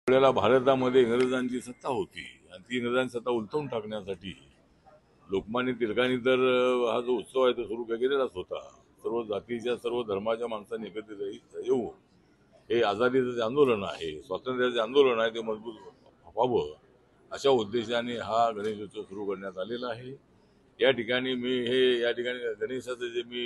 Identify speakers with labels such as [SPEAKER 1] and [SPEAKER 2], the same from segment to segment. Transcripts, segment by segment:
[SPEAKER 1] वेळेला भारतामध्ये इंग्रजांची सत्ता होती आणि ती इंग्रजांची सत्ता उलटवून टाकण्यासाठी लोकमान्य टिळकांनी तर हा जो उत्सव आहे तो सुरू केलेलाच होता. सर्व जातीच्या सर्व धर्माच्या माणसांनी एकत्रित येऊ, हे आझादीचं जे आंदोलन आहे, स्वातंत्र्याचे आंदोलन आहे, ते मजबूत व्हावं अशा उद्देशाने हा गणेशोत्सव सुरू करण्यात आलेला आहे. या ठिकाणी या ठिकाणी गणेशाचं जे मी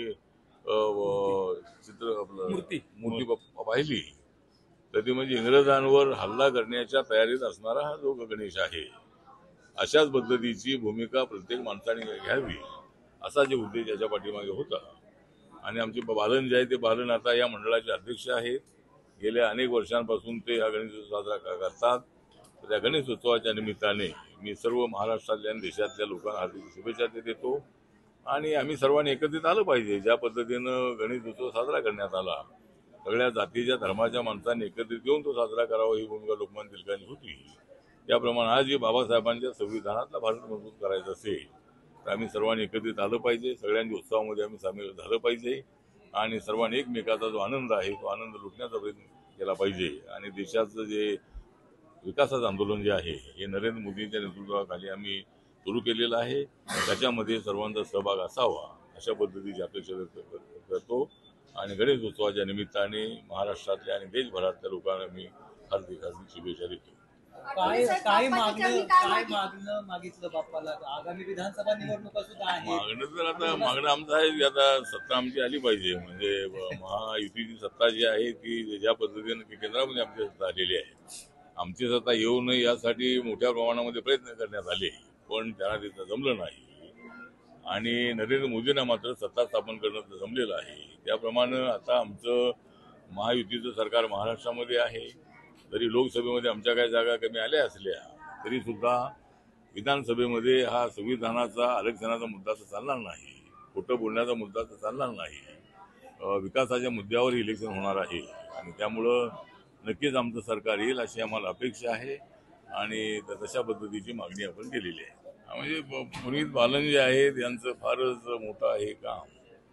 [SPEAKER 1] चित्र आपलं मूर्ती पाहिली तर ती म्हणजे इंग्रजांवर हल्ला करण्याच्या तयारीत असणारा हा जो गणेश आहे. अशाच पद्धतीची भूमिका प्रत्येक माणसाने घ्यावी असा जे उद्देश याच्या पाठीमागे होता. आणि आमचे बालन जे आहे ते बालन आता या मंडळाचे अध्यक्ष आहेत. गेल्या अनेक वर्षांपासून ते हा गणेशोत्सव साजरा करतात. त्या गणेशोत्सवाच्या निमित्ताने मी सर्व महाराष्ट्रातल्या आणि देशातल्या लोकांना हार्दिक शुभेच्छा देतो. आणि आम्ही सर्वांनी एकत्रित आलं पाहिजे. ज्या पद्धतीनं गणेशोत्सव साजरा करण्यात आला, सगळ्या जातीच्या धर्माच्या माणसांनी एकत्रित येऊन तो साजरा करावा ही भूमिका लोकमान्य टिळकांची होती. त्याप्रमाणे आजही बाबासाहेबांच्या संविधानातला भारत मजबूत करायचा असेल तर आम्ही सर्वांनी एकत्रित आलं पाहिजे. सगळ्यांच्या उत्सवामध्ये आम्ही सामील झालं पाहिजे आणि सर्वांनी एकमेकाचा जो आनंद आहे तो आनंद लुटण्याचा प्रयत्न केला पाहिजे. आणि देशाचं जे विकासाचं आंदोलन जे आहे हे नरेंद्र मोदींच्या नेतृत्वाखाली आम्ही सुरू केलेलं आहे. त्याच्यामध्ये सर्वांचा सहभाग असावा अशा पद्धतीची अपेक्षा व्यक्त करतो. आणि गणेशोत्सवाच्या निमित्ताने महाराष्ट्रातल्या आणि देशभरातल्या लोकांना मी हार्दिक शुभेच्छा देतो.
[SPEAKER 2] काय मागणं मागितलं बाप्पाला? आगामी विधानसभा निवडणुका सुद्धा आहे.
[SPEAKER 1] मागणं आमचं आहे, आता सत्ता आमची आली पाहिजे. म्हणजे महायुतीची सत्ता जी आहे ती ज्या पद्धतीने केंद्रामध्ये आमची सत्ता आलेली आहे, आमची सत्ता येऊ नये यासाठी मोठ्या प्रमाणामध्ये प्रयत्न करण्यात आले, पण त्यांना तिथं जमलं नाही. आणि नरेंद्र मोदींना मात्र सत्ता स्थापन करणं जमलेलं आहे. त्याप्रमाणे आता आमचं महायुतीचं सरकार महाराष्ट्रामध्ये आहे. जरी लोकसभेमध्ये आमच्या काही जागा कमी आल्या असल्या तरी सुद्धा विधानसभेमध्ये हा संविधानाचा आरक्षणाचा मुद्दा तर चालणार नाही, खोटं बोलण्याचा मुद्दा तर चालणार नाही, विकासाच्या मुद्द्यावर इलेक्शन होणार आहे. आणि त्यामुळं नक्कीच आमचं सरकार येईल अशी आम्हाला अपेक्षा आहे आणि तशा पद्धतीची मागणी आपण केलेली आहे. म्हणजे पुनीत बालन जे आहेत यांचं फारच मोठं आहे काम.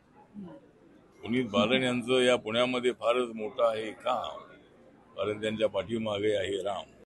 [SPEAKER 1] पुनीत बालन यांचं या पुण्यामध्ये फारच मोठं आहे काम, कारण त्यांच्या पाठीमागे आहे राम.